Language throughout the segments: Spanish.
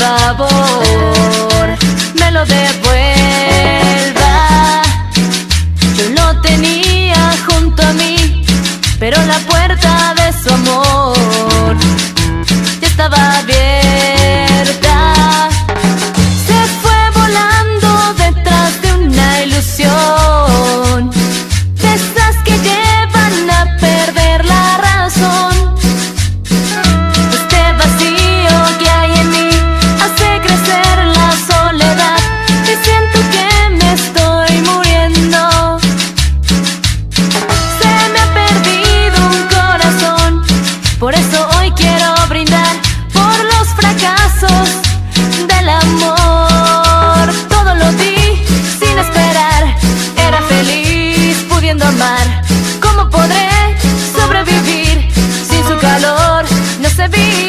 favor me lo devuelva. Yo lo tenía junto a mí, pero la puerta de su amor ya estaba abierta. Se fue volando detrás de una ilusión, de esas que llevan a perder la razón. Este vacío que hay en mí hace crecer la soledad y siento que me estoy muriendo. Se me ha perdido un corazón, por eso hoy quiero brindar por los fracasos del amor. Todo lo di sin esperar, era feliz pudiendo amar. ¿Cómo podré sobrevivir sin su calor? No sé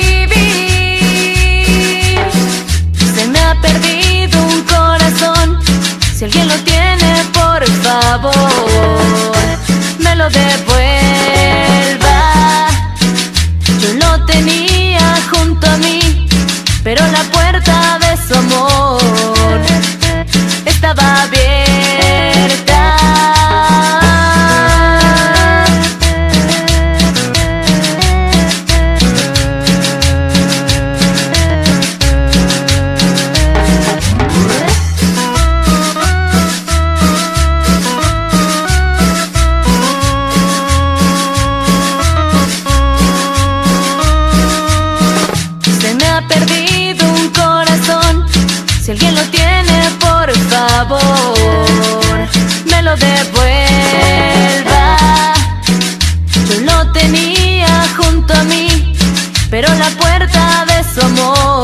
vivir. Se me ha perdido un corazón, si alguien lo tiene, por favor me lo devuelva. Yo lo tenía junto a mí, pero la puerta de su amor estaba abierta. Se me ha perdido un corazón, si alguien lo tiene, por favor me lo devuelva. Yo lo tenía junto a mí, pero la puerta de su amor